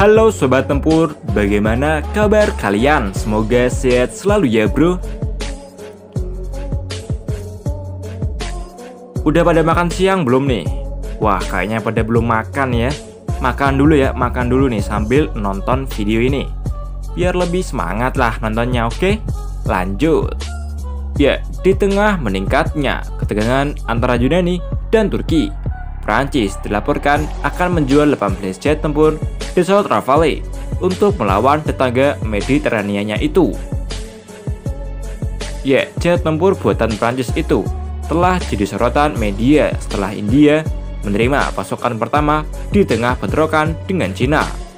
Halo Sobat Tempur, bagaimana kabar kalian? Semoga sehat selalu ya bro. Udah pada makan siang belum nih? Wah kayaknya pada belum makan ya. Makan dulu nih sambil nonton video ini. Biar lebih semangat lah nontonnya, oke? Lanjut. Ya, di tengah meningkatnya ketegangan antara Yunani dan Turki, Prancis dilaporkan akan menjual 18 jet tempur Dassault Rafale untuk melawan tetangga Mediterania itu. Ya, jet tempur buatan Prancis itu telah jadi sorotan media setelah India menerima pasokan pertama di tengah bentrokan dengan Cina.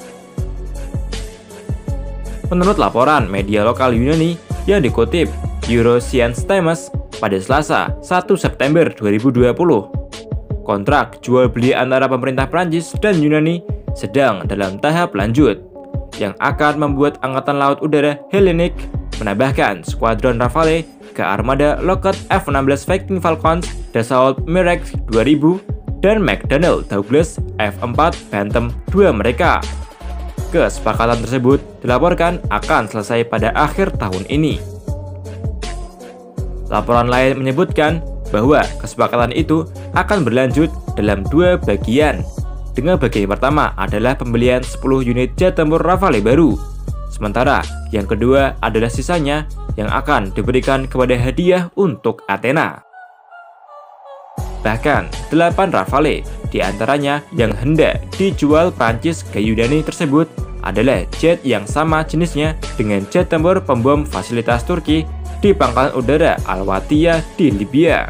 Menurut laporan media lokal Yunani yang dikutip Eurasian Times pada Selasa 1 September 2020, kontrak jual beli antara pemerintah Prancis dan Yunani sedang dalam tahap lanjut, yang akan membuat Angkatan Laut Udara Hellenic menambahkan skuadron Rafale ke armada Lockheed F-16 Viking Falcons, Dassault Mirage 2000, dan McDonnell Douglas F-4 Phantom II mereka. Kesepakatan tersebut dilaporkan akan selesai pada akhir tahun ini. Laporan lain menyebutkan bahwa kesepakatan itu akan berlanjut dalam dua bagian, dengan bagian pertama adalah pembelian 10 unit jet tempur Rafale baru, sementara yang kedua adalah sisanya yang akan diberikan kepada hadiah untuk Athena. Bahkan 8 Rafale diantaranya yang hendak dijual Prancis ke Yunani tersebut adalah jet yang sama jenisnya dengan jet tempur pembom fasilitas Turki di Pangkalan Udara Al-Watiya di Libya.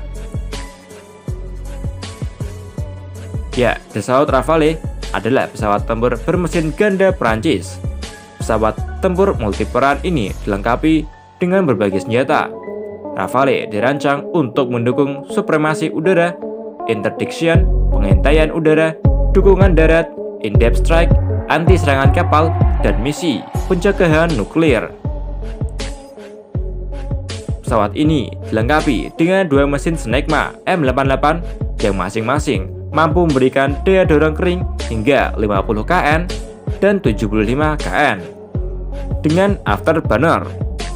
Ya, Dassault Rafale adalah pesawat tempur bermesin ganda Prancis. Pesawat tempur multiperan ini dilengkapi dengan berbagai senjata. Rafale dirancang untuk mendukung supremasi udara, interdiction, pengintaian udara, dukungan darat, in-depth strike, anti serangan kapal, dan misi pencegahan nuklir. Pesawat ini dilengkapi dengan dua mesin Snecma M88 yang masing-masing mampu memberikan daya dorong kering hingga 50 kN dan 75 kN dengan afterburner.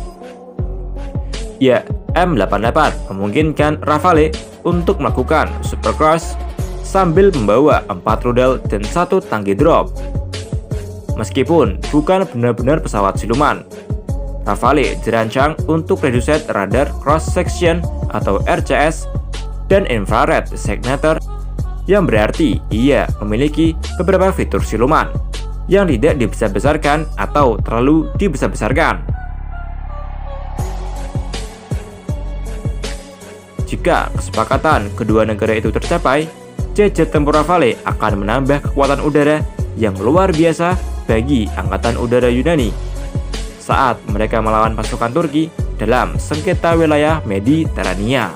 Ya, M88 memungkinkan Rafale untuk melakukan supercross sambil membawa 4 rudal dan 1 tangki drop. Meskipun bukan benar-benar pesawat siluman, Rafale dirancang untuk reduced radar cross section atau RCS dan infrared signature, yang berarti ia memiliki beberapa fitur siluman yang tidak dibesar-besarkan atau terlalu dibesar-besarkan. Jika kesepakatan kedua negara itu tercapai, jet-jet tempur Rafale akan menambah kekuatan udara yang luar biasa bagi Angkatan Udara Yunani saat mereka melawan pasukan Turki dalam sengketa wilayah Mediterania.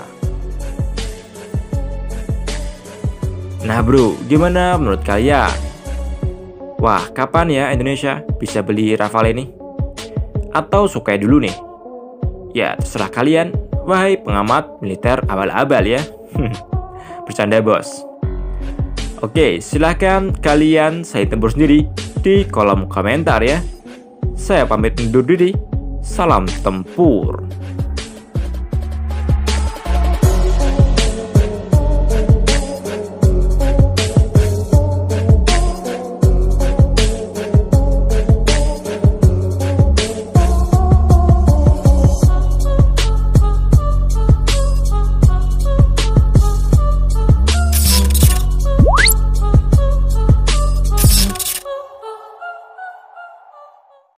Nah bro, gimana menurut kalian? Wah, kapan ya Indonesia bisa beli Rafale ini? Atau sukai dulu nih? Ya, terserah kalian, wahai pengamat militer abal-abal ya. Bercanda bos. Oke, silahkan kalian saya tempur sendiri di kolom komentar ya. Saya pamit undur diri. Salam tempur.